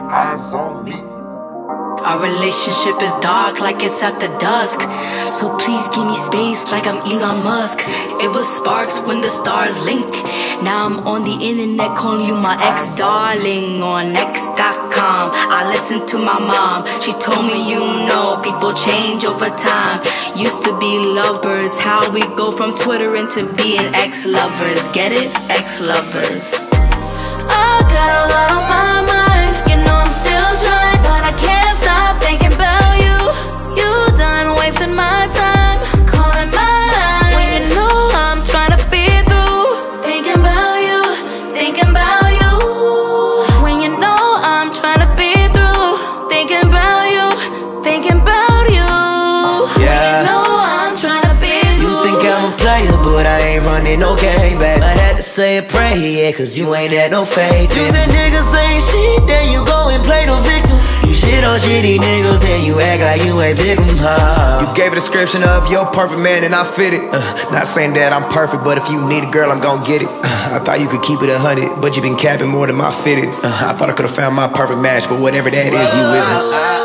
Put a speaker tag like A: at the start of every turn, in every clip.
A: eyes on me.
B: Our relationship is dark like it's after dusk, so please give me space like I'm Elon Musk. It was sparks when the stars linked. Now I'm on the internet calling you my ex-darling on X.com. I listened to my mom, she told me you know people change over time. Used to be lovers, how we go from Twitter into being ex-lovers. Get it? Ex-lovers.
C: I got a lot on my mind, you know I'm still trying, but I can't stop thinking about you. You done wasting my time, calling my line, when you know I'm trying to be through. Thinking about you, thinking about you, when you know I'm trying to be through. Thinking about you, thinking about you, yeah. When you know I'm trying to be through.
D: You think I'm a player, but I ain't running no game, baby. I had to say a prayer, yeah, cause you ain't had no faith. You said niggas ain't shit, then you go and play the victim. You shit on shitty niggas and you act like you ain't pick 'em up.
E: You gave a description of your perfect man and I fit it. Not saying that I'm perfect, but if you need a girl, I'm gon' get it. I thought you could keep it 100, but you been capping more than my fitted. I thought I could've found my perfect match, but whatever that is, you isn't.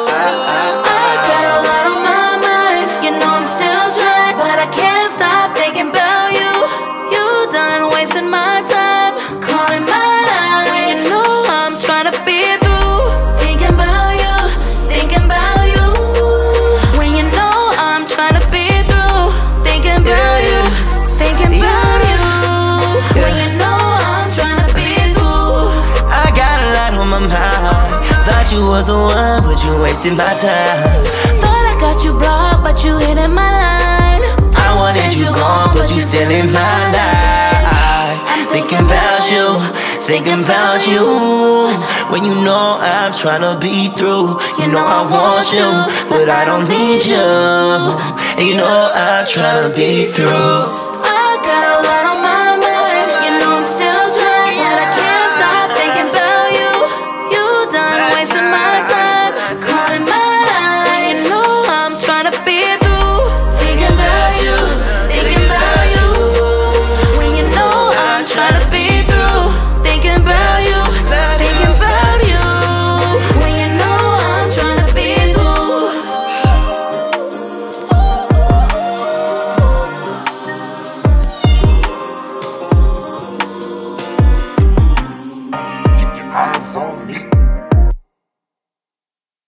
D: Thought you was the one, but you wasted my time.
C: Thought I got you blocked, but you hit in my line.
D: I wanted you gone, but you still in my life. Thinking about you, thinking about you, when you know I'm tryna be through. You know I want you, but I don't need you, and you know I'm tryna be through.